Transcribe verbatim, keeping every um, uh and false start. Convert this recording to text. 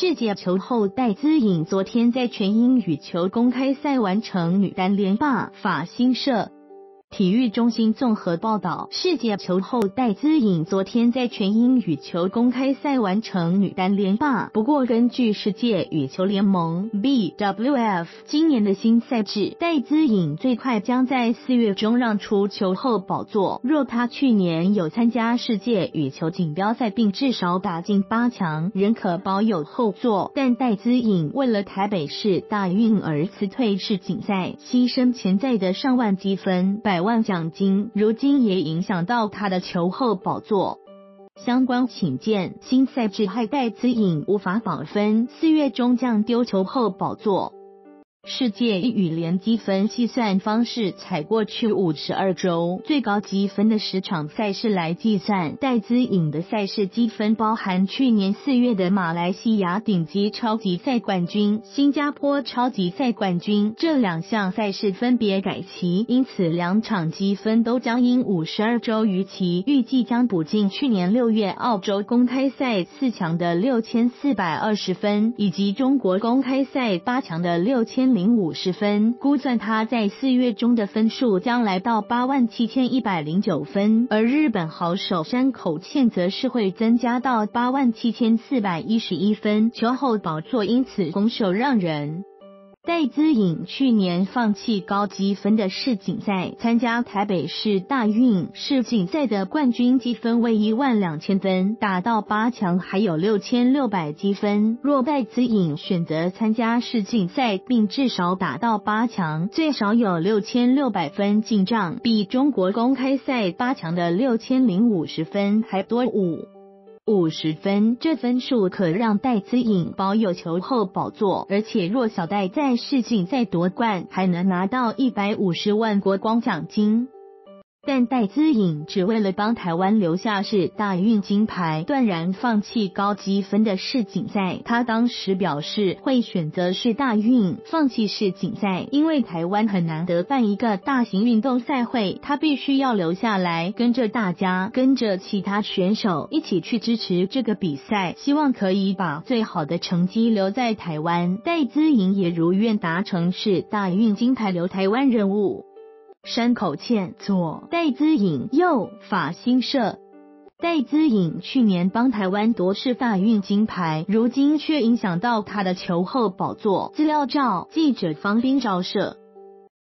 世界球后戴资颖昨天在全英羽球公开赛完成女单连霸。法新社体育中心综合报道，世界球后戴资颖昨天在全英羽球公开赛完成女单连霸。不过，根据世界羽球联盟 B W F 今年的新赛制，戴资颖最快将在四月中让出球后宝座。若她去年有参加世界羽球锦标赛并至少打进八强，仍可保有后座。但戴资颖为了台北市大运而辞退世锦赛，牺牲潜在的上万积分、百万奖金，如今也影响到他的球后宝座。相关请见新赛制害戴资颖无法保分，四月中将丢球后宝座。世界羽联积分计算方式采过去五十二周最高积分的十场赛事来计算，戴资颖的赛事积分包含去年四月的马来西亚顶级超级赛冠军、新加坡超级赛冠军这两项赛事分别改期，因此两场积分都将因五十二周逾期，预计将补进去年六月澳洲公开赛四强的六千四百二十分，以及中国公开赛八强的六千零五十分，估算他在四月中的分数将来到八万七千一百零九分，而日本好手山口茜则是会增加到八万七千四百一十一分，球后宝座因此拱手让人。戴资颖去年放弃高积分的世锦赛，参加台北市大运。世锦赛的冠军积分为一万两千分，打到八强还有六千六百积分。若戴资颖选择参加世锦赛并至少打到八强，最少有六千六百分进账，比中国公开赛八强的六千零五十分还多五。五十分，这分数可让戴资颖保有球后宝座，而且若小戴在世锦赛夺冠，还能拿到一百五十万国光奖金。但戴资颖只为了帮台湾留下世大运金牌，断然放弃高积分的世锦赛。他当时表示会选择世大运，放弃世锦赛，因为台湾很难得办一个大型运动赛会，他必须要留下来，跟着大家，跟着其他选手一起去支持这个比赛，希望可以把最好的成绩留在台湾。戴资颖也如愿达成世大运金牌留台湾任务。山口茜左，戴资颖右。法新社戴资颖去年帮台湾夺世大运金牌，如今却影响到他的球后宝座。资料照记者方斌照摄。